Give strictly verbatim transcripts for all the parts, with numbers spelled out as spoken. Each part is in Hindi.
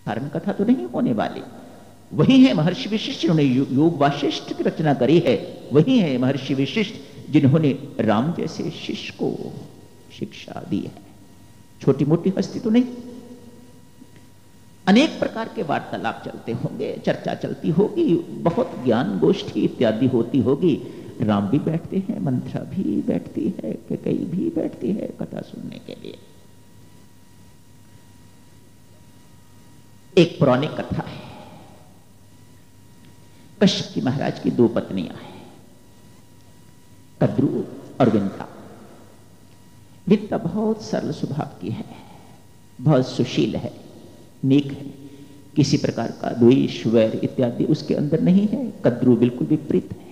साधारण कथा तो नहीं होने वाली। वही है महर्षि विशिष्ट जिन्होंने योग वासिष्ठ की रचना करी है। वही है महर्षि विशिष्ट जिन्होंने राम जैसे शिष्य को शिक्षा दी है। छोटी मोटी हस्ती तो नहीं। अनेक प्रकार के वार्तालाप चलते होंगे, चर्चा चलती होगी, बहुत ज्ञान गोष्ठी इत्यादि होती होगी। राम भी बैठते हैं, मंत्रा भी बैठती है, कैकेयी भी बैठती है कथा सुनने के लिए। एक पौराणिक कथा है। कश्यप की महाराज की दो पत्नियां हैं, कद्रू और विंता। विंता बहुत सरल स्वभाव की है, बहुत सुशील है, नेक है, किसी प्रकार का द्वेष वैर इत्यादि उसके अंदर नहीं है। कद्रू बिल्कुल विपरीत है,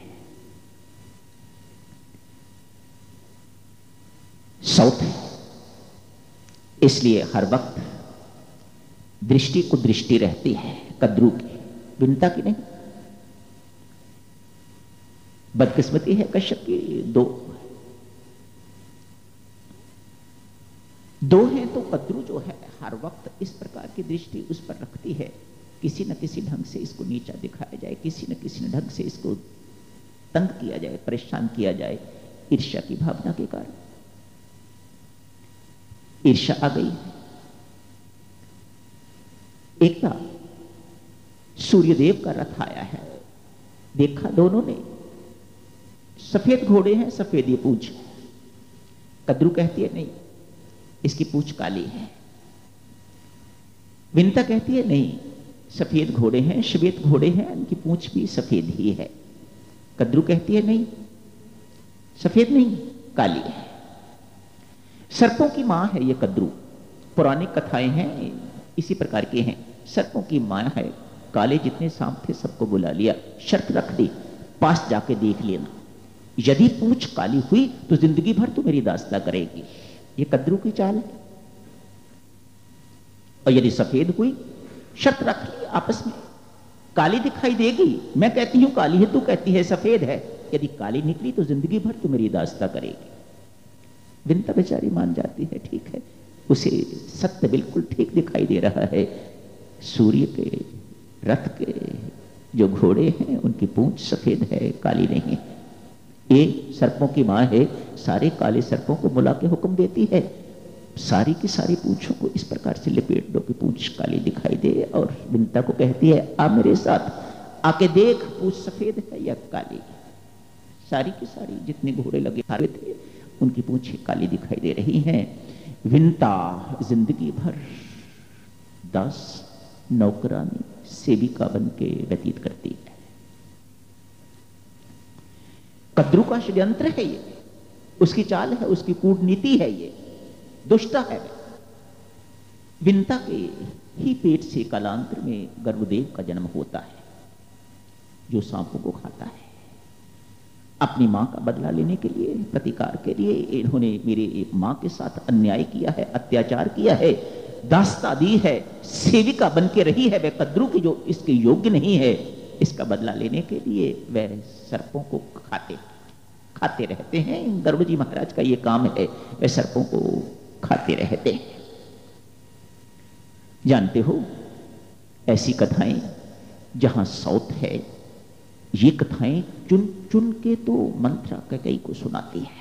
सौत है, इसलिए हर वक्त दृष्टि को दृष्टि रहती है कद्रू की, विंता की नहीं। बदकिस्मती है कश्यप की, दो दो हैं तो कद्रू जो है हर वक्त इस प्रकार की दृष्टि उस पर रखती है, किसी न किसी ढंग से इसको नीचा दिखाया जाए, किसी न किसी ढंग से इसको तंग किया जाए, परेशान किया जाए, ईर्ष्या की भावना के कारण। ईर्ष्या आ गई। एक बार सूर्यदेव का रथ आया है, देखा दोनों ने, सफेद घोड़े हैं, सफेद ये पूंछ। कद्रू कहती है नहीं, इसकी पूंछ काली है। विंता कहती है नहीं, सफेद घोड़े हैं, श्वेत घोड़े हैं, इनकी पूंछ भी सफेद ही है। कद्रू कहती है नहीं, सफेद नहीं, काली है। सर्पों की मां है ये कद्रू। पौराणिक कथाएं हैं इसी प्रकार की हैं। सर्पों की मां है, काले जितने सांप थे सबको बुला लिया, शर्त रख दी, पास जाके देख लेना, यदि पूंछ काली हुई तो जिंदगी भर तू मेरी दास्ता करेगी। ये कद्रू की चाल है। और यदि सफेद हुई, शर्त रख ली आपस में, काली दिखाई देगी, मैं कहती हूं काली है, तू कहती है सफेद है, यदि काली निकली तो जिंदगी भर तू मेरी दास्ता करेगी। विंता बेचारी मान जाती है, ठीक है, उसे सत्य बिल्कुल ठीक दिखाई दे रहा है। सूर्य के रथ के जो घोड़े हैं उनकी पूंछ सफेद है, काली नहीं। ये सर्पों की मां है, सारे काले सर्पों को बुला के हुक्म देती है, सारी की सारी पूंछों को इस प्रकार से लपेट दो कि पूंछ काली दिखाई दे। और विंता को कहती है आ मेरे साथ, आके देख पूंछ सफेद है या काली। सारी की सारी जितने घोड़े लगे हुए थे उनकी पूंछें काली दिखाई दे रही हैं। विंता जिंदगी भर दास, नौकरानी, सेविका बन के व्यतीत करती है। कद्रू का षड्यंत्र है ये, उसकी चाल है, उसकी कूटनीति है, ये दुष्ट है। विंता के ही पेट से कालांतर में गर्भदेव का जन्म होता है, जो सांपों को खाता है। अपनी मां का बदला लेने के लिए, प्रतिकार के लिए इन्होंने मेरे मां के साथ अन्याय किया है, अत्याचार किया है, दास्ता दी है, सेविका बन के रही है वह कद्रू की जो इसके योग्य नहीं है। इसका बदला लेने के लिए वह सर्पों को खाते खाते रहते हैं। गर्भजी महाराज का ये काम है, वह सर्पों को खाते रहते हैं। जानते हो ऐसी कथाएं जहां सौत है, ये कथाएं चुन चुन के तो मंत्रा कैकेयी को सुनाती है।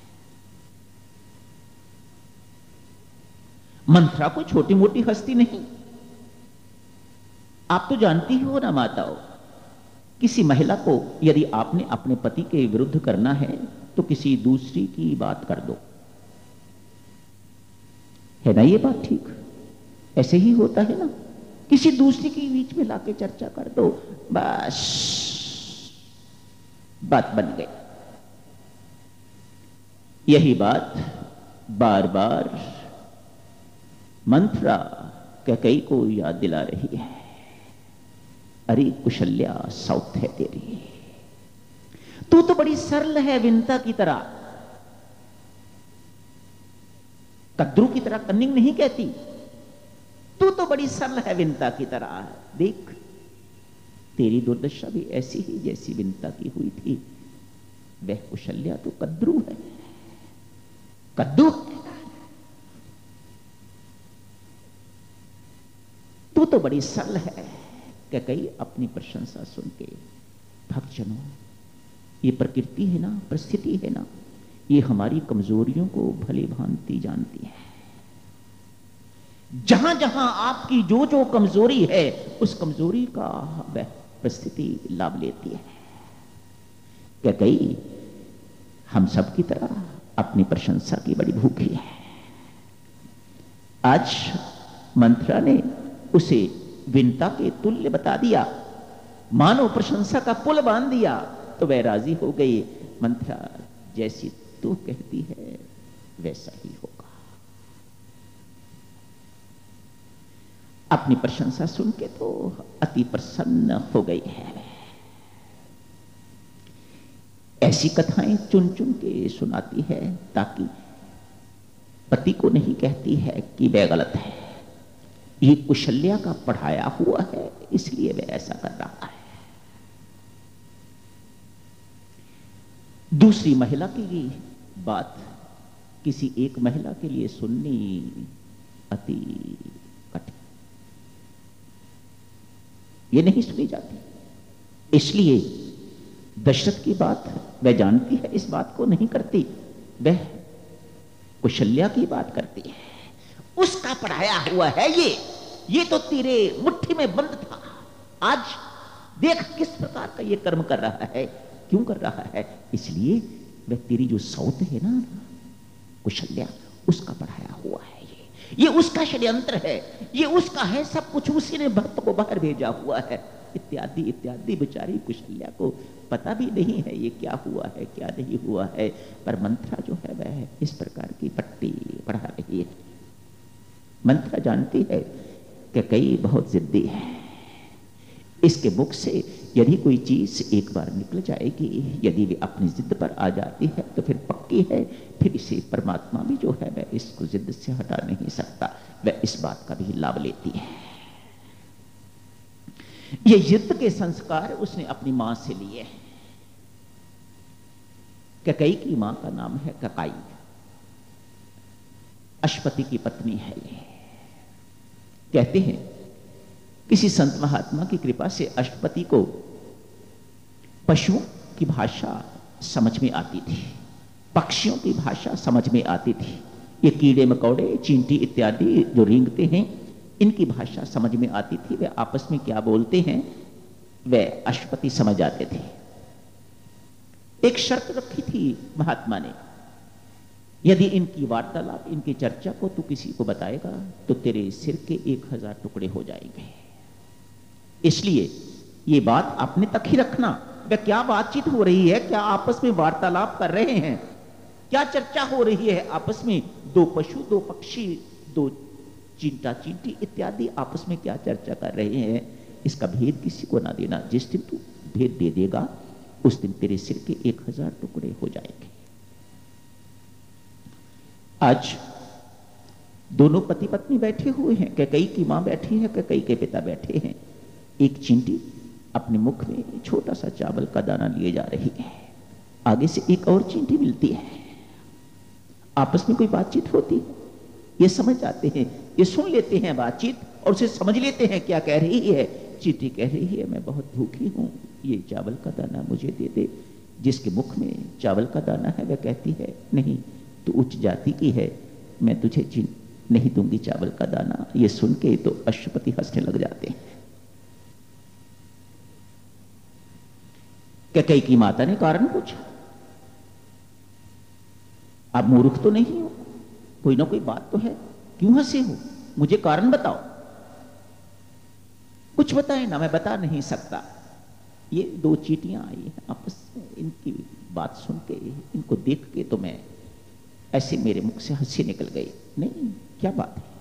मंत्रा को छोटी मोटी हस्ती नहीं। आप तो जानती हो ना माताओं, किसी महिला को यदि आपने अपने पति के विरुद्ध करना है तो किसी दूसरी की बात कर दो, है ना ये बात ठीक? ऐसे ही होता है ना, किसी दूसरी के बीच में लाके चर्चा कर दो, बस बात बन गई। यही बात बार बार मंत्रा कैकेयी को याद दिला रही है। अरे कुशल्या, सौत है तेरी, तू तो बड़ी सरल है विंता की तरह, कद्रू की तरह कन्निंग नहीं कहती, तू तो बड़ी सरल है विंता की तरह। देख तेरी दुर्दशा भी ऐसी ही जैसी विंता की हुई थी। वह कुशल्या तो कद्रू है, कद्दू। तू तू तो बड़ी सरल है। कैकेयी अपनी प्रशंसा सुन के, भक्तजनों, ये प्रकृति है ना, परिस्थिति है ना, ये हमारी कमजोरियों को भली भांति जानती है। जहां जहां आपकी जो जो कमजोरी है, उस कमजोरी का वह परिस्थिति लाभ लेती है। कैकेयी हम सब की तरह अपनी प्रशंसा की बड़ी भूखी है। आज मंथरा ने उसे विनता के तुल्य बता दिया, मानो प्रशंसा का पुल बांध दिया, तो वह राजी हो गई। मंथरा, जैसी तू कहती है वैसा ही होगा। अपनी प्रशंसा सुन के तो अति प्रसन्न हो गई है। ऐसी कथाएं चुन चुन के सुनाती है, ताकि पति को नहीं कहती है कि वह गलत है, ये कुशल्या का पढ़ाया हुआ है, इसलिए वह ऐसा कर रहा है। दूसरी महिला की बात किसी एक महिला के लिए सुननी अति कठिन, ये नहीं सुनी जाती। इसलिए दशरथ की बात वह जानती है, इस बात को नहीं करती, वह कुशल्या की बात करती है। उसका पढ़ाया हुआ है ये ये तो तेरे मुट्ठी में बंद था, आज देख किस प्रकार का ये कर्म कर रहा है, क्यों कर रहा है। इसलिए वह तेरी जो सौत है ना कुशल्या, उसका पढ़ाया हुआ है ये ये उसका षड्यंत्र है, ये उसका है, सब कुछ उसी ने भक्त को बाहर भेजा हुआ है, इत्यादि इत्यादि। बेचारी कुशल्या को पता भी नहीं है ये क्या हुआ है क्या नहीं हुआ है, पर मंथरा जो है वह इस प्रकार की पट्टी पढ़ा रही है। मंथरा जानती है कि कई बहुत जिद्दी है, इसके मुख से यदि कोई चीज एक बार निकल जाएगी, यदि वे अपनी जिद पर आ जाती है तो फिर पक्की है, फिर इसे परमात्मा भी जो है वह इसको जिद से हटा नहीं सकता, वह इस बात का भी लाभ लेती है। ये जिद के संस्कार उसने अपनी मां से लिए। कैकेयी की मां का नाम है ककाई, अश्वपति की पत्नी है ये। कहते हैं किसी संत महात्मा की कृपा से अश्वपति को पशुओं की भाषा समझ में आती थी, पक्षियों की भाषा समझ में आती थी। ये कीड़े मकोड़े चींटी इत्यादि जो रेंगते हैं, इनकी भाषा समझ में आती थी। वे आपस में क्या बोलते हैं वह अश्वपति समझ जाते थे। एक शर्त रखी थी महात्मा ने, यदि इनकी वार्तालाप, इनकी चर्चा को तू किसी को बताएगा तो तेरे सिर के एक हजार टुकड़े हो जाएंगे। इसलिए ये बात अपने तक ही रखना। वह क्या बातचीत हो रही है, क्या आपस में वार्तालाप कर रहे हैं, क्या चर्चा हो रही है आपस में, दो पशु, दो पक्षी, दो चींटा चींटी इत्यादि आपस में क्या चर्चा कर रहे हैं, इसका भेद किसी को ना देना। जिस दिन तू भेद दे देगा उस दिन तेरे सिर के एक हजार टुकड़े हो जाएंगे। आज दोनों पति पत्नी बैठे हुए हैं, कैकेयी की मां बैठी है, कैकेयी के पिता बैठे हैं। एक चींटी अपने मुख में छोटा सा चावल का दाना लिए जा रही है, आगे से एक और चींटी मिलती है, आपस में कोई बातचीत होती है, ये समझ जाते हैं, ये सुन लेते हैं बातचीत और उसे समझ लेते हैं क्या कह रही है। चींटी कह रही है मैं बहुत भूखी हूं, ये चावल का दाना मुझे दे दे। जिसके मुख में चावल का दाना है वह कहती है नहीं, तू उच्च जाति की है, मैं तुझे चीन नहीं दूंगी चावल का दाना। ये सुन के तो अश्वपति हंसने लग जाते हैं। कैकेयी की माता ने कारण पूछा, आप मूर्ख तो नहीं हो, कोई ना कोई बात तो है, क्यों हंसे हो, मुझे कारण बताओ। कुछ बताए ना, मैं बता नहीं सकता। ये दो चींटियां आई हैं आपस में, इनकी बात सुन के, इनको देख के तो मैं ऐसे मेरे मुख से हंसी निकल गई। नहीं, क्या बात है।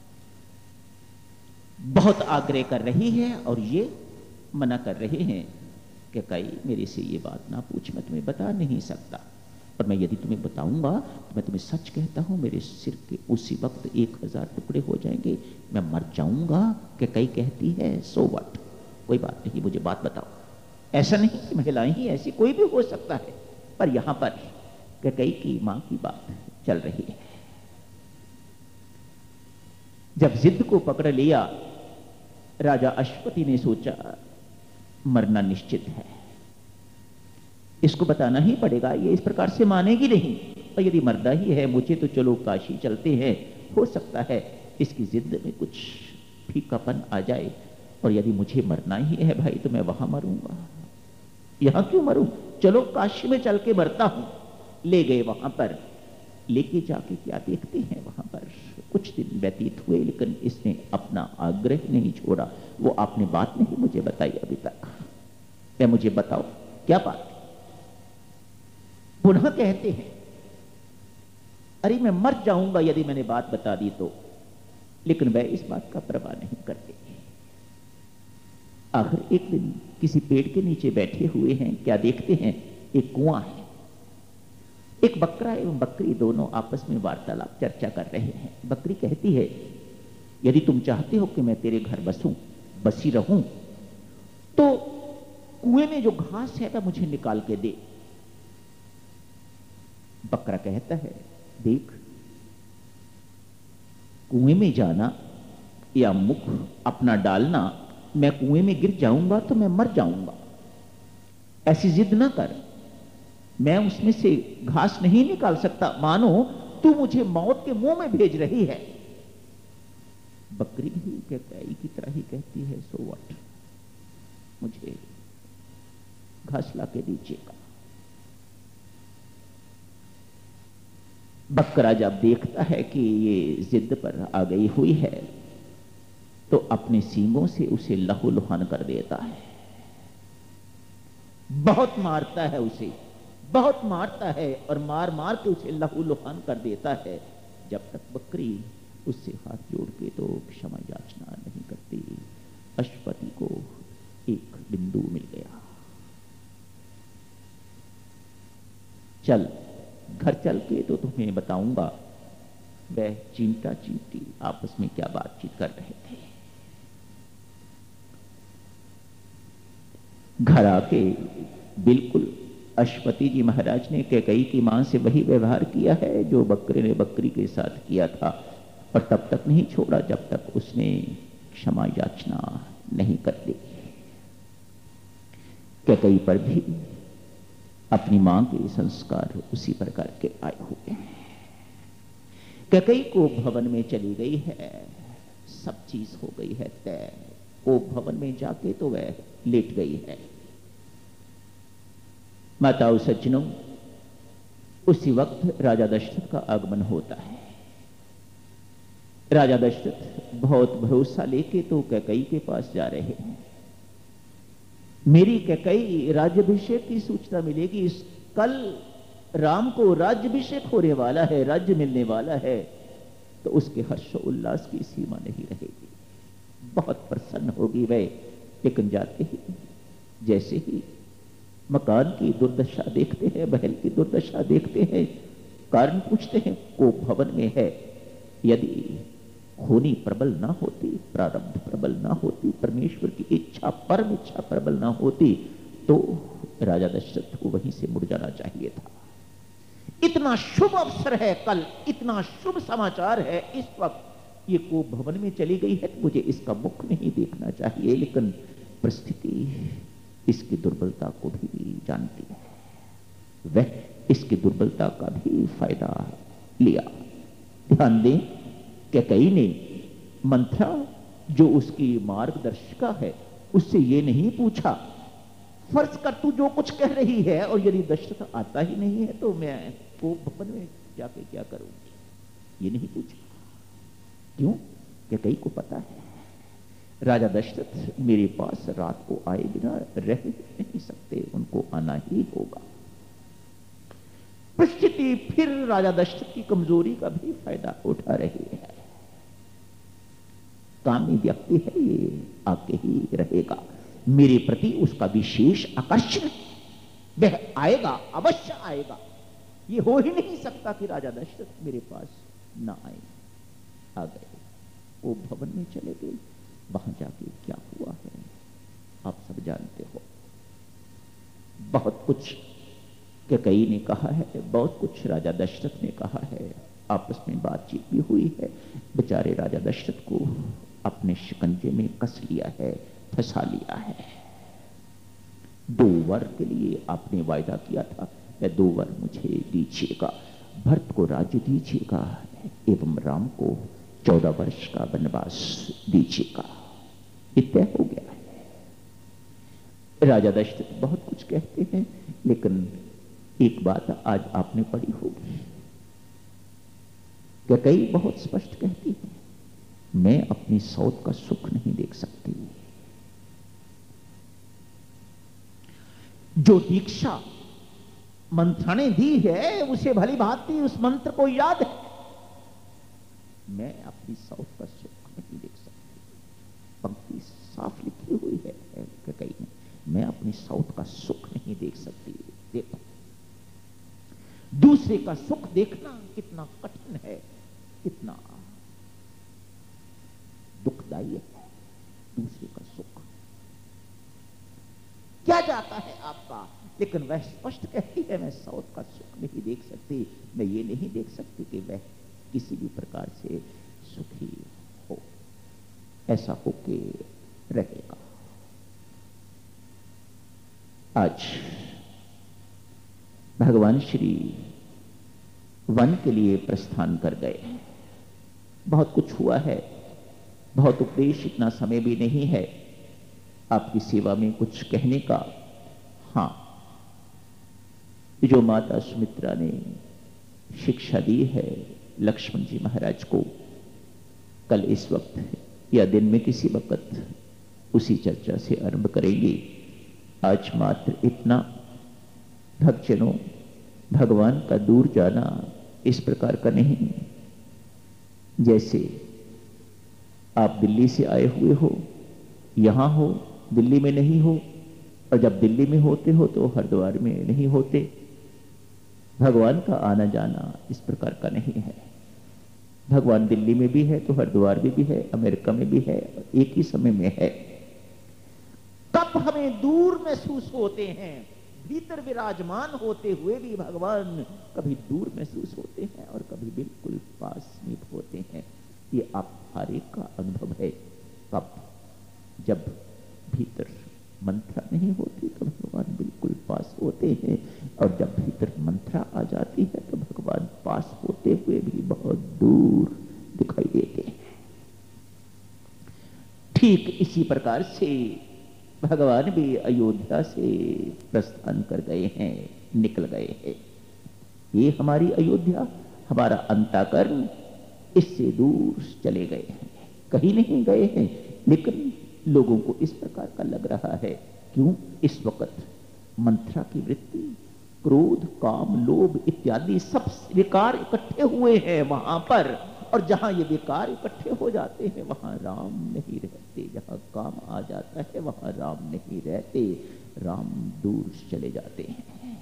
बहुत आग्रह कर रही है और ये मना कर रहे हैं कि कई मेरे से ये बात ना पूछ, मैं तुम्हें बता नहीं सकता, पर मैं यदि तुम्हें बताऊंगा तो मैं तुम्हें सच कहता हूं, मेरे सिर के उसी वक्त एक हजार टुकड़े हो जाएंगे, मैं मर जाऊंगा। कि कई कहती है सो व्हाट, कोई बात नहीं, मुझे बात बताओ। ऐसा नहीं कि महिलाएं ही ऐसी, कोई भी हो सकता है, पर यहां पर कैकेयी की मां की बात चल रही है। जब जिद को पकड़ लिया राजा अश्वपति ने सोचा मरना निश्चित है, इसको बताना ही पड़ेगा, ये इस प्रकार से मानेगी नहीं, और यदि मरना ही है मुझे तो चलो काशी चलते हैं, हो सकता है इसकी जिद में कुछ फीकापन आ जाए, और यदि मुझे मरना ही है भाई तो मैं वहां मरूंगा, यहां क्यों मरूं, चलो काशी में चल के मरता हूं। ले गए वहां पर, लेके जाके क्या देखते हैं वहां पर कुछ दिन व्यतीत हुए, लेकिन इसने अपना आग्रह नहीं छोड़ा। वो आपने बात नहीं मुझे बताई अभी तक, मैं मुझे बताओ क्या बात। पुनः कहते हैं अरे मैं मर जाऊंगा यदि मैंने बात बता दी तो, लेकिन वह इस बात का परवाह नहीं करते। आखिर एक दिन किसी पेड़ के नीचे बैठे हुए हैं, क्या देखते हैं एक कुआं है, एक बकरा एवं बकरी दोनों आपस में वार्तालाप चर्चा कर रहे हैं। बकरी कहती है यदि तुम चाहते हो कि मैं तेरे घर बसूं, बसी रहूं, तो कुएं में जो घास है वह मुझे निकाल के दे। बकरा कहता है देख, कुएं में जाना या मुख अपना डालना, मैं कुएं में गिर जाऊंगा तो मैं मर जाऊंगा, ऐसी जिद ना कर, मैं उसमें से घास नहीं निकाल सकता, मानो तू मुझे मौत के मुंह में भेज रही है। बकरी भी कैकई की तरह ही कहती है सो व्हाट, मुझे घास ला के दीजिएगा। बकरा जब देखता है कि ये जिद पर आ गई हुई है तो अपने सींगों से उसे लहूलुहान कर देता है, बहुत मारता है उसे, बहुत मारता है और मार मार के उसे लहूलुहान कर देता है। जब तक बकरी उससे हाथ जोड़ के तो क्षमा याचना नहीं करती। अश्वपति को एक बिंदु मिल गया, चल घर चल के तो तुम्हें बताऊंगा वह चिंता चींटी आपस में क्या बातचीत कर रहे थे। घर आके बिल्कुल अश्वपति जी महाराज ने कैकई की मां से वही व्यवहार किया है जो बकरे ने बकरी के साथ किया था, और तब तक नहीं छोड़ा जब तक उसने क्षमा याचना नहीं कर दी। कैकई पर भी अपनी मां के संस्कार उसी प्रकार के आए हुए हैं। कैकई को भवन में चली गई है, सब चीज हो गई है तय, वो भवन में जाके तो वह लेट गई है। माताओं सज्जनों, उसी वक्त राजा दशरथ का आगमन होता है। राजा दशरथ बहुत भरोसा लेके तो कैकई के पास जा रहे हैं। मेरी कैकई राज्याभिषेक की सूचना मिलेगी, इस कल राम को राज्याभिषेक होने वाला है, राज्य मिलने वाला है, तो उसके हर्ष उल्लास की सीमा नहीं रहेगी, बहुत प्रसन्न होगी वह। लेकिन जाते ही जैसे ही मकान की दुर्दशा देखते हैं, महल की दुर्दशा देखते हैं, कारण पूछते हैं को भवन में है। यदि होनी प्रबल ना होती, प्रारब्ध प्रबल ना होती, परमेश्वर की इच्छा परम इच्छा प्रबल ना होती, तो राजा दशरथ को वहीं से मुड़ जाना चाहिए था। इतना शुभ अवसर है कल, इतना शुभ समाचार है इस वक्त, ये को भवन में चली गई है तो मुझे इसका मुख नहीं देखना चाहिए। लेकिन परिस्थिति इसकी दुर्बलता को भी जानती है, वह इसकी दुर्बलता का भी फायदा लिया। ध्यान दें, कैकई ने मंथरा जो उसकी मार्गदर्शिका है उससे ये नहीं पूछा फर्ज कर तू जो कुछ कह रही है और यदि दशरथ आता ही नहीं है तो मैं को भवन में जाके क्या करूंगी, ये नहीं पूछा। क्यों? कैकई को पता है राजा दशरथ मेरे पास रात को आए बिना रह नहीं सकते, उनको आना ही होगा। परिस्थिति फिर राजा दशरथ की कमजोरी का भी फायदा उठा रही है। कामी व्यक्ति है, ये आके ही रहेगा, मेरे प्रति उसका विशेष आकर्षण, वह आएगा, अवश्य आएगा। ये हो ही नहीं सकता कि राजा दशरथ मेरे पास ना आए। आ गए, वो भवन में चले गए। वहां जाके क्या हुआ है आप सब जानते हो। बहुत कुछ कैकई ने कहा है, बहुत कुछ राजा दशरथ ने कहा है, आपस में बातचीत भी हुई है। बेचारे राजा दशरथ को अपने शिकंजे में कस लिया है, फंसा लिया है। दो वर के लिए आपने वायदा किया था, मैं दो वर मुझे दीजिएगा, भरत को राज्य दीजिएगा एवं राम को चौदह वर्ष का वनवास दीजिएगा। ये तय हो गया है। राजा दशरथ बहुत कुछ कहते हैं, लेकिन एक बात आज आपने पढ़ी होगी, कैकेयी बहुत स्पष्ट कहती है, मैं अपनी सौत का सुख नहीं देख सकती। जो दीक्षा मंत्रा ने दी है उसे भली भांति उस मंत्र को याद है, मैं अपनी सौत का सुख नहीं देख सकती। पंक्ति साफ लिखी हुई है कैकेयी ने, मैं अपनी सौत का सुख नहीं देख सकती। देखो, दूसरे का सुख देखना कितना कठिन है, कितना दुखदायी है। दूसरे का सुख क्या जाता है आपका, लेकिन वह स्पष्ट कहती है मैं सौत का सुख नहीं देख सकती। मैं ये नहीं देख सकती कि वह किसी भी प्रकार से सुखी हो, ऐसा होके रहेगा। आज भगवान श्री वन के लिए प्रस्थान कर गए। बहुत कुछ हुआ है, बहुत उपदेश, इतना समय भी नहीं है आपकी सेवा में कुछ कहने का। हां, जो माता सुमित्रा ने शिक्षा दी है लक्ष्मण जी महाराज को, कल इस वक्त या दिन में किसी वक्त उसी चर्चा से आरंभ करेंगे। आज मात्र इतना, भक्तजनों, भगवान का दूर जाना इस प्रकार का नहीं जैसे आप दिल्ली से आए हुए हो, यहां हो, दिल्ली में नहीं हो, और जब दिल्ली में होते हो तो हरिद्वार में नहीं होते। भगवान का आना जाना इस प्रकार का नहीं है। भगवान दिल्ली में भी है तो हरिद्वार में भी है, अमेरिका में भी है, एक ही समय में है। कब हमें दूर महसूस होते हैं, भीतर विराजमान होते हुए भी भगवान कभी दूर महसूस होते हैं और कभी बिल्कुल पास में होते हैं। ये आप हर एक का अनुभव है। कब? जब भीतर मंत्रा नहीं होती तो भगवान बिल्कुल पास होते हैं, और जब भीतर मंत्रा आ जाती है तो भगवान पास होते हुए भी बहुत दूर दिखाई देते हैं। ठीक इसी प्रकार से भगवान भी अयोध्या से प्रस्थान कर गए हैं, निकल गए हैं। ये हमारी अयोध्या, हमारा अंतःकरण इससे दूर चले गए हैं, कहीं नहीं गए हैं, लेकिन लोगों को इस प्रकार का लग रहा है। क्यों? इस वक्त मंत्रा की वृत्ति, क्रोध, काम, लोभ इत्यादि सब विकार इकट्ठे हुए हैं वहां पर, और जहां ये विकार इकट्ठे हो जाते हैं वहां राम नहीं रहते। जहां काम आ जाता है वहां राम नहीं रहते, राम दूर चले जाते हैं।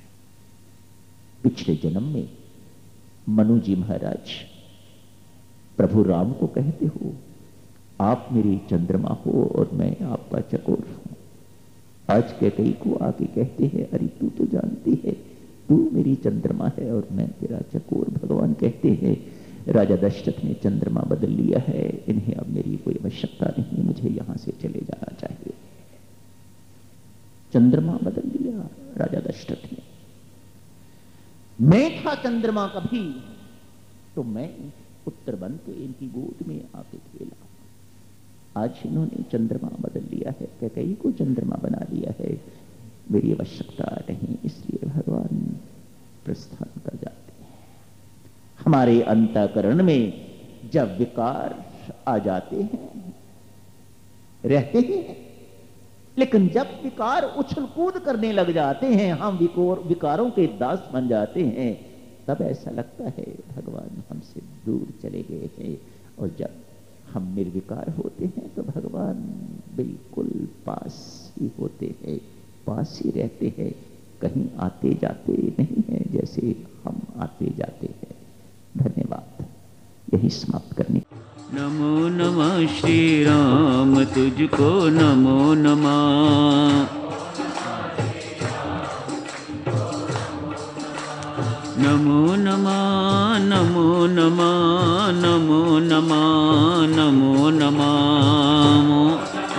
पिछले जन्म में मनु जी महाराज प्रभु राम को कहते हो, आप मेरी चंद्रमा हो और मैं आपका चकोर हूं। आज कैकेयी को आके कहते हैं, अरे तू तो जानती है, तू मेरी चंद्रमा है और मैं तेरा चकोर। भगवान कहते हैं, राजा दशरथ ने चंद्रमा बदल लिया है, इन्हें अब मेरी कोई आवश्यकता नहीं, मुझे यहां से चले जाना चाहिए। चंद्रमा बदल लिया राजा दशरथ ने। मैं था चंद्रमा कभी तो मैं पुत्र बन के इनकी गोद में आके खेला। आज इन्होंने चंद्रमा बदल लिया है, कैकेयी को चंद्रमा बना लिया है, मेरी आवश्यकता नहीं, इसलिए भगवान प्रस्थान कर जाते हैं। हमारे अंतःकरण में जब विकार आ जाते हैं, रहते हैं, लेकिन जब विकार उछल कूद करने लग जाते हैं, हम विकार विकारों के दास बन जाते हैं, तब ऐसा लगता है भगवान हमसे दूर चले गए हैं। और जब हम निर्विकार होते हैं तो भगवान बिल्कुल पास ही होते हैं, पास ही रहते हैं, कहीं आते जाते नहीं हैं जैसे हम आते जाते हैं। धन्यवाद। यही समाप्त करने। नमो नमः श्री राम, तुझको नमो नमः। नमो नमः नमो नमः नमो नमः नमो नमः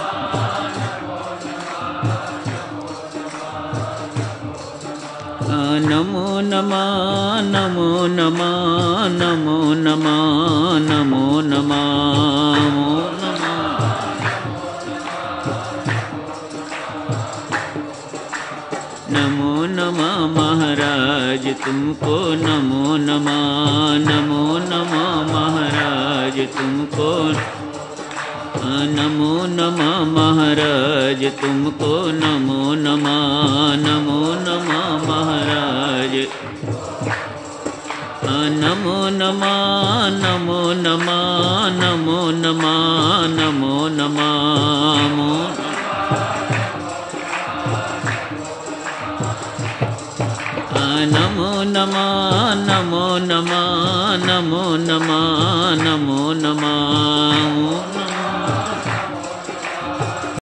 नमो नमः नमो नमः नमो नमः नमो नमः नमो नमः महाराज तुमको नमो नमः नमो नमः महाराज तुमको नमो नमः महाराज तुमको नमो नमः नमो नमः महाराज नमो नमः नमो नमः नमो नमः नमो नमः नमो नमः नमो नमः नमो नमः नमो